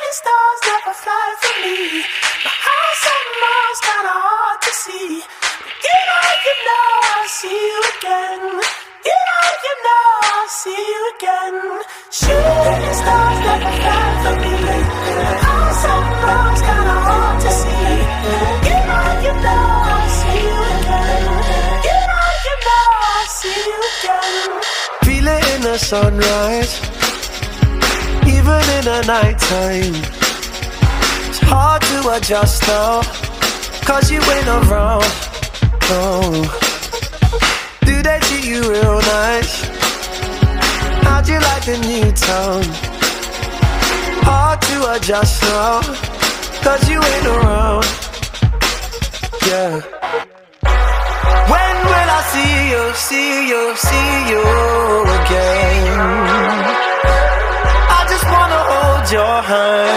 stars never fly for me. My house on Mars kinda hard to see. You know I'll see you again. You know I'll see you again. Shooting stars never fly for me. My house on Mars kinda hard to see. You know I'll see you again. You know I'll see you again. Feel it in the sunrise, even in the nighttime. It's hard to adjust now, 'cause you ain't around. Oh, do they treat you real nice? How'd you like the new town? Hard to adjust now, 'cause you ain't around. Yeah. When will I see you, see you, see you again? I just wanna hold your hand.